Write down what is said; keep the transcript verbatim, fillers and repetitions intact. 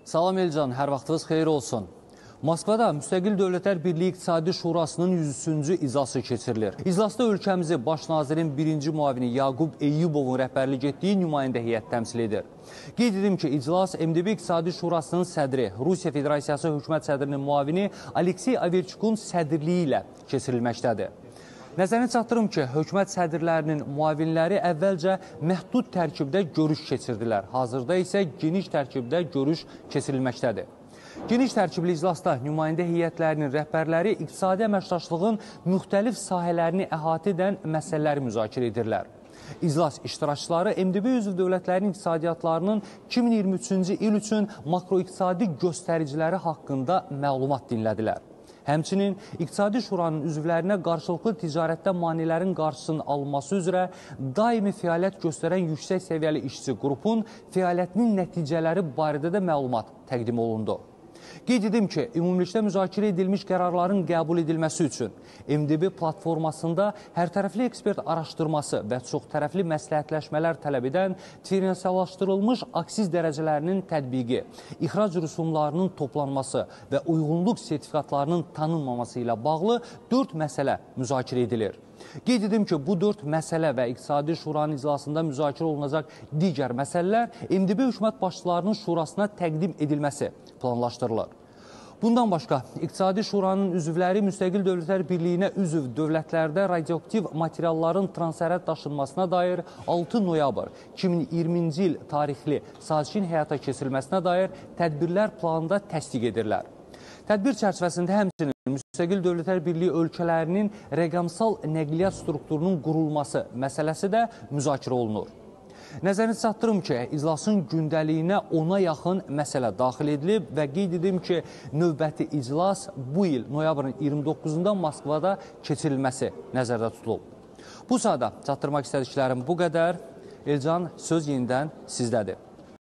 Salam Elcan, hər vaxtınız xeyir olsun. Moskvada Müstəqil Dövlətlər Birliyi İqtisadi Şurasının yüz üçüncü iclası keçirilir. İclasda ölkəmizi baş nazirin birinci muavini Yaqub Eyyubovun rəhbərlik etdiyi nümayəndə heyət təmsil edir. Qeyd edim ki, iclas M D B İqtisadi Şurasının sədri, Rusiya Federasiyası hökumət sədrinin muavini Aleksey Averçukun sədrliyi ilə keçirilməkdədir. Nəzərinə çatdırım ki, hökumət sədrlərinin muavinləri əvvəlcə məhdud tərkibdə görüş keçirdilər. Hazırda isə geniş tərkibdə görüş keçirilməkdədir. Geniş tərkibli iclasda nümayəndə heyətlərinin rəhbərləri iqtisadi əməkdaşlığın müxtəlif sahələrini əhatə edən məsələləri müzakirə edirlər. İclas iştirakçıları M D B üzv dövlətlərin iqtisadiyyatlarının iki min iyirmi üçüncü il üçün makroiqtisadi göstəriciləri haqqında məlumat dinlədilər. Həmçinin İqtisadi Şuranın üzvlərinə qarşılıqlı ticarətdə maneələrin qarşısının alınması üzrə daimi fəaliyyət göstərən yüksək səviyyəli işçi qrupun fəaliyyətinin nəticələri barədə də məlumat təqdim olundu. Qeyd edim ki, ümumilikdə müzakirə edilmiş qərarların qəbul edilməsi üçün M D B platformasında hərtərəfli ekspert araşdırması və çoxtərəfli məsləhətləşmələr tələb edən diferensiallaşdırılmış aksiz dərəcələrinin tətbiqi, ixrac rüsumlarının toplanması və uyğunluq sertifikatlarının tanınmaması ilə bağlı dörd məsələ müzakirə edilir. Qeyd edim ki, bu dörd məsələ və İqtisadi Şuranın iclasında müzakirə olunacaq digər məsələlər M D B hökumət başçılarının şurasına təqdim edilməsi planlaşdırılır. Bundan başqa, İqtisadi Şuranın üzvləri Müstəqil Dövlətlər Birliyinə üzv dövlətlərdə radioaktiv materialların transərhəd daşınmasına dair altı noyabr iki min iyirminci il tarixli sazişin həyata keçirilməsinə dair tədbirlər planında təsdiq edirlər. Tədbir çərçivəsində həmçinin Müstəqil Dövlətlər Birliyi ölkələrinin rəqəmsal nəqliyyat strukturunun qurulması məsələsi də müzakirə olunur. Nəzərinə çatdırım ki, iclasın gündəliyinə ona yaxın məsələ daxil edilib və qeyd edim ki, növbəti iclas bu il noyabrın iyirmi doqquzunda Moskvada keçirilməsi nəzərdə tutulub. Bu sahədə çatdırmaq istədiklərim bu qədər. Elcan, söz yenidən sizdədir.